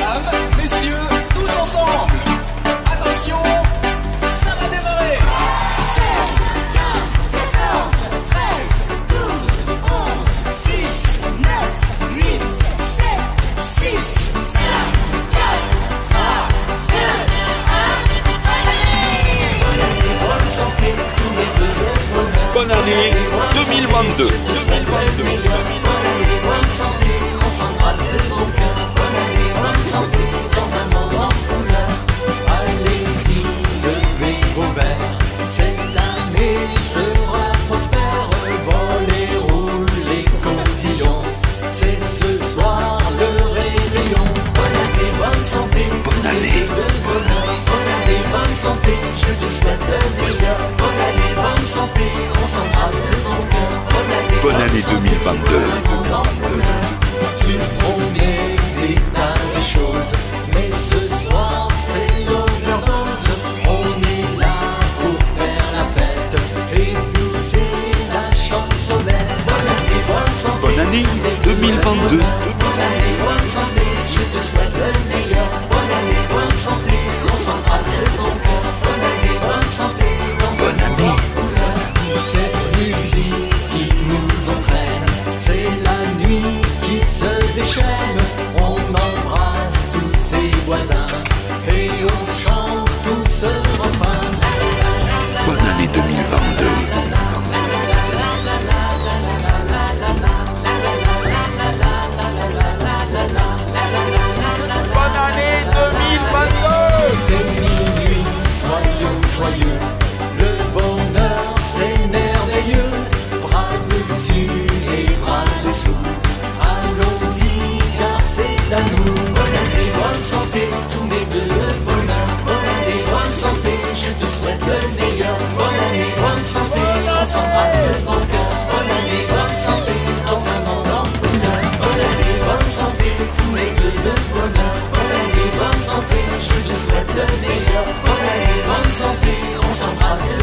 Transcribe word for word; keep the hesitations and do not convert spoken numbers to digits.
Mesdames, messieurs, tous ensemble. Attention, ça va démarrer. seize, quinze, quatorze, treize, douze, onze, dix, neuf, huit, sept, six, cinq, quatre, trois, deux, un. Bonne année, bonne santé, tous mes vœux de bonheur. Bonne année deux mille vingt-deux. Je te souhaite le meilleur. Bonne année, bonne santé, on s'embrasse de bon cœur. Bonne année, bonne santé, dans un monde en couleur. Allez-y, levez vos verres. Cette année sera prospère. Vol et roule les cotillons. C'est ce soir le réveillon. Bonne année, bonne santé, bonne année de bonheur. Bonne année, bonne santé, je te souhaite le meilleur. Bonne année, bonne santé, on s'embrasse de bon cœur. Bonne année, Bonne année deux mille vingt-deux. tu promets des tas de choses, mais ce soir c'est l'overdose. On est là pour faire la fête et pousser la chansonnette. Bonne année, bonne santé, Bonne année deux mille vingt-deux. bonne année, bonne santé, je te souhaite le meilleur. Bonne année, bonne santé, on s'embrasse de bon cœur. Bonne année, bonne santé, dans un monde en couleur. Cette musique qui nous entraîne, c'est la nuit qui se déchaîne. On embrasse tous ses voisins et on chante tout ce refrain. Bonne année deux mille vingt-deux. Bonne année deux mille vingt-deux. C'est minuit, soyons joyeux. Le bonheur, c'est merveilleux. Bras dessus et bras dessous. Allons-y, car c'est à nous. Bonne année, bonne santé, tous mes vœux de bonheur. Bonne année, bonne santé, je te souhaite le meilleur. Bonne année, bonne santé, on s'embrasse de bon cœur. Bonne année, bonne santé, dans un monde en couleur. Bonne année, bonne santé, tous mes vœux de bonheur. Bonne année, bonne santé, je te souhaite le meilleur. Bonne année, bonne santé, on s'embrasse de